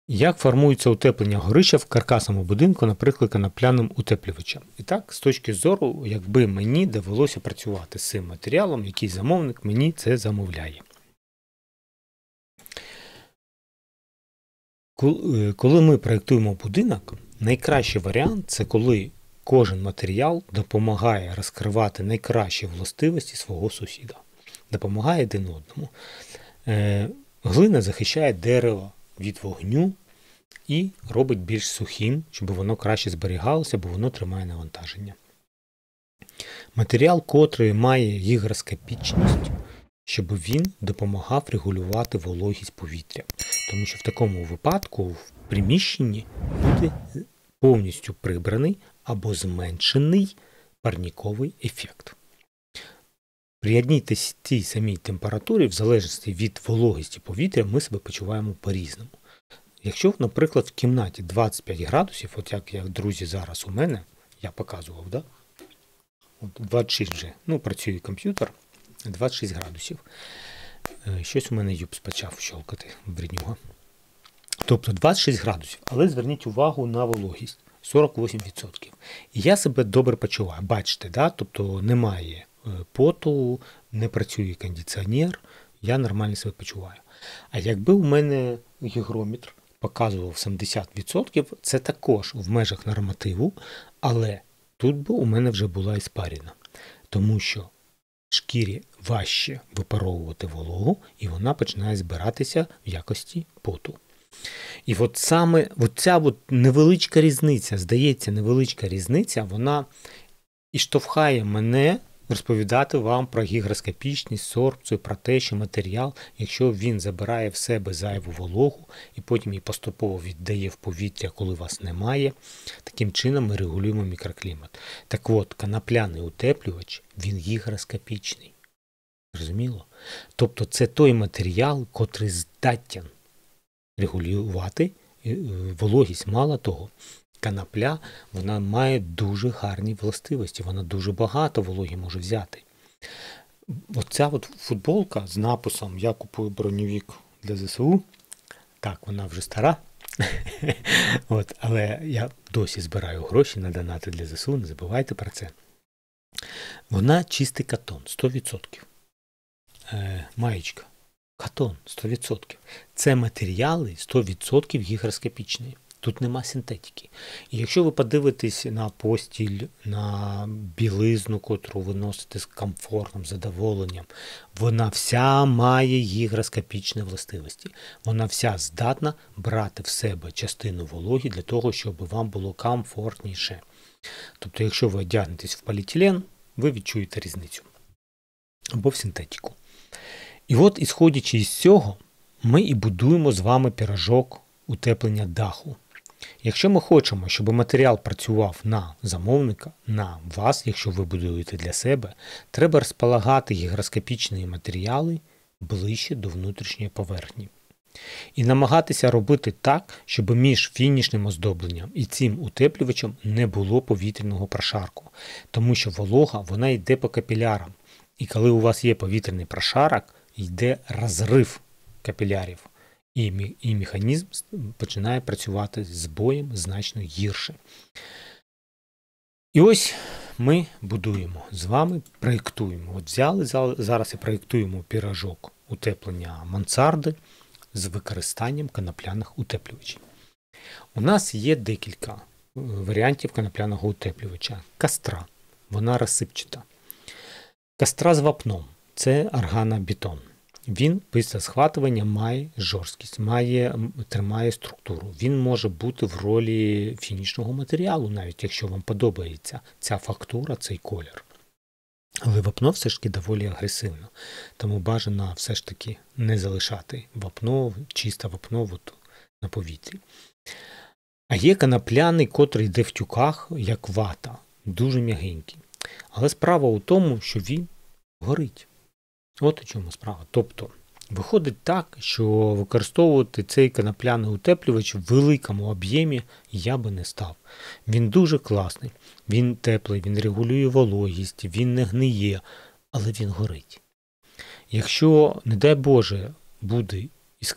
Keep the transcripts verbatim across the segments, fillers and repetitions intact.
Як формується утеплення горища в каркасному будинку, наприклад, конопляним утеплювачем? І так, з точки зору, якби мені довелося працювати з цим матеріалом, який замовник мені це замовляє. Коли ми проєктуємо будинок, найкращий варіант – це коли кожен матеріал допомагає розкривати найкращі властивості свого сусіда. Допомагає один одному. Глина захищає дерево від вогню і робить більш сухим, щоб воно краще зберігалося, бо воно тримає навантаження. Матеріал, котрий має гігроскопічність, щоб він допомагав регулювати вологість повітря. Тому що в такому випадку в приміщенні буде повністю прибраний або зменшений парніковий ефект. При одній тій самій температурі, в залежності від вологості повітря, ми себе почуваємо по-різному. Якщо, наприклад, в кімнаті двадцять п'ять градусів, от як, як друзі, зараз у мене, я показував, да? От двадцять шість вже, ну, працює комп'ютер, двадцять шість градусів. Щось у мене юпс почав щелкати в ріднього. Тобто двадцять шість градусів, але зверніть увагу на вологість, сорок вісім відсотків. І я себе добре почуваю, бачите, да? Тобто немає поту, не працює кондиціонер, я нормально себе почуваю. А якби у мене гігрометр показував сімдесят відсотків, це також в межах нормативу, але тут би у мене вже була іспарина. Тому що шкірі важче випаровувати вологу, і вона починає збиратися в якості поту. І от саме от ця от невеличка різниця, здається, невеличка різниця, вона і штовхає мене розповідати вам про гігроскопічність, сорбцію, про те, що матеріал, якщо він забирає в себе зайву вологу і потім її поступово віддає в повітря, коли вас немає, таким чином ми регулюємо мікроклімат. Так от, конопляний утеплювач, він гігроскопічний. Розуміло? Тобто це той матеріал, котрий здатен регулювати вологість. Мало того, конопля, вона має дуже гарні властивості, вона дуже багато вологі може взяти. Оця от футболка з написом «Я купую броньовик для ЗСУ», так, вона вже стара, от, але я досі збираю гроші на донати для ЗСУ, не забувайте про це. Вона чистий катон, сто відсотків. Е, маєчка, катон, сто відсотків. Це матеріали сто відсотків гігроскопічні. Тут нема синтетики. І якщо ви подивитесь на постіль, на білизну, котру ви носите з комфортом, задоволенням, вона вся має гігроскопічні властивості. Вона вся здатна брати в себе частину вологі для того, щоб вам було комфортніше. Тобто, якщо ви одягнетесь в поліетилен, ви відчуєте різницю. Або в синтетику. І от, ісходячи із цього, ми і будуємо з вами пірожок утеплення даху. Якщо ми хочемо, щоб матеріал працював на замовника, на вас, якщо ви будуєте для себе, треба розполагати гігроскопічні матеріали ближче до внутрішньої поверхні. І намагатися робити так, щоб між фінішним оздобленням і цим утеплювачем не було повітряного прошарку. Тому що волога, вона йде по капілярам. І коли у вас є повітряний прошарок, йде розрив капілярів. І, і механізм починає працювати з боєм значно гірше. І ось ми будуємо з вами, проєктуємо. От взяли зараз і проєктуємо пірожок утеплення мансарди з використанням конопляних утеплювачів. У нас є декілька варіантів конопляного утеплювача. Кастра, вона розсипчата. Кастра з вапном – це органобетон. Він після схватування має жорсткість, має, тримає структуру. Він може бути в ролі фінішного матеріалу, навіть якщо вам подобається ця фактура, цей колір. Але вапно все ж таки доволі агресивно. Тому бажано все ж таки не залишати вапно, чисте вапно от на повітрі. А є конопляний, котрий йде в тюках, як вата, дуже м'ягенький. Але справа у тому, що він горить. От у чому справа. Тобто, виходить так, що використовувати цей конопляний утеплювач в великому об'ємі я би не став. Він дуже класний, він теплий, він регулює вологість, він не гниє, але він горить. Якщо, не дай Боже, буде іскра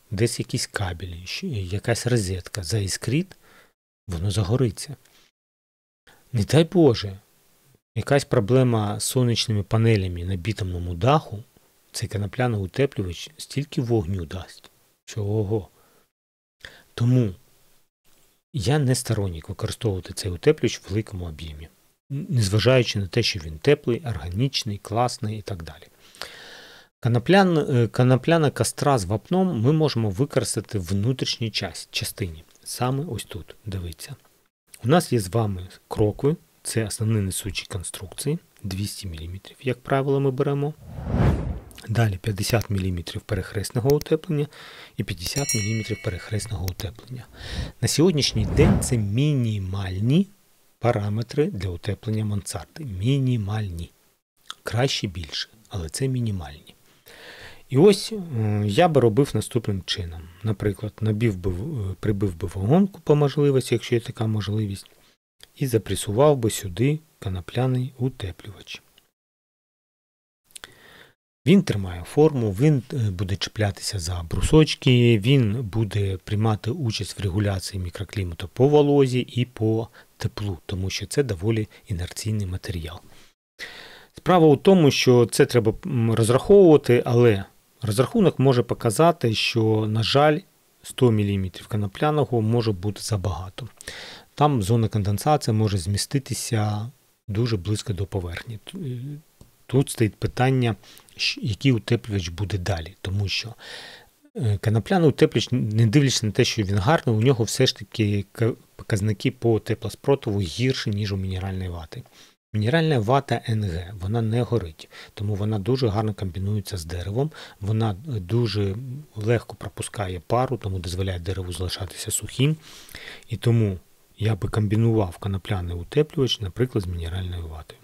десь якісь кабелі, якась розетка заіскрить, воно загориться. Не дай Боже, якась проблема з сонячними панелями на бітумному даху, цей конопляний утеплювач стільки вогню дасть, що ого. Тому я не сторонник використовувати цей утеплювач в великому об'ємі, незважаючи на те, що він теплий, органічний, класний і так далі. Коноплян, конопляна костра з вапном ми можемо використати в внутрішній частині. Саме ось тут, дивіться. У нас є з вами крокви, це основні несучі конструкції, двісті міліметрів, як правило, ми беремо. Далі п'ятдесят міліметрів перехресного утеплення і п'ятдесят міліметрів перехресного утеплення. На сьогоднішній день це мінімальні параметри для утеплення мансарди. Мінімальні. Краще більше, але це мінімальні. І ось я би робив наступним чином. Наприклад, набив би, прибив би вагонку по можливості, якщо є така можливість, і запресував би сюди конопляний утеплювач. Він тримає форму, він буде чіплятися за брусочки, він буде приймати участь в регуляції мікроклімату по волозі і по теплу, тому що це доволі інерційний матеріал. Справа у тому, що це треба розраховувати, але розрахунок може показати, що, на жаль, сто міліметрів конопляного може бути забагато. Там зона конденсації може зміститися дуже близько до поверхні. Тут стоїть питання, який утеплювач буде далі, тому що конопляний утеплювач, не дивлячись на те, що він гарний, у нього все ж таки показники по теплоспротиву гірші, ніж у мінеральної вати. Мінеральна вата ен ге, вона не горить, тому вона дуже гарно комбінується з деревом, вона дуже легко пропускає пару, тому дозволяє дереву залишатися сухим, і тому я би комбінував конопляний утеплювач, наприклад, з мінеральною ватою.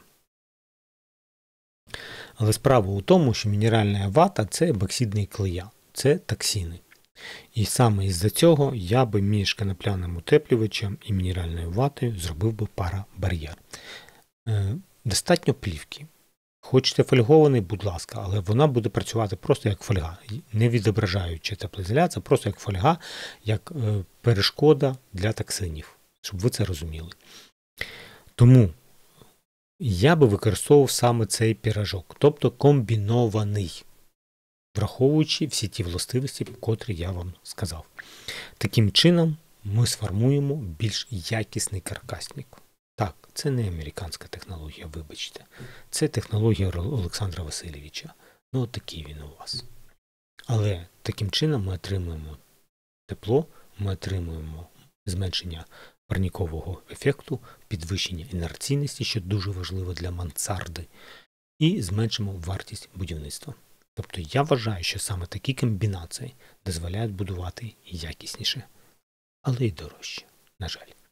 Але справа у тому, що мінеральна вата – це ебоксидні клея, це токсини. І саме із-за цього я би між конопляним утеплювачем і мінеральною ватою зробив би парабар'єр. Достатньо плівки. Хочете фольгований, будь ласка, але вона буде працювати просто як фольга, не відображаючи теплоізоляцію, просто як фольга, як перешкода для токсинів, щоб ви це розуміли. Тому я би використовував саме цей пірожок, тобто комбінований, враховуючи всі ті властивості, котрі я вам сказав. Таким чином ми сформуємо більш якісний каркасник. Так, це не американська технологія, вибачте. Це технологія Олександра Васильовича. Ну, от такий він у вас. Але таким чином ми отримуємо тепло, ми отримуємо зменшення парнікового ефекту, підвищення інерційності, що дуже важливо для мансарди, і зменшимо вартість будівництва. Тобто я вважаю, що саме такі комбінації дозволяють будувати якісніше, але й дорожче, на жаль.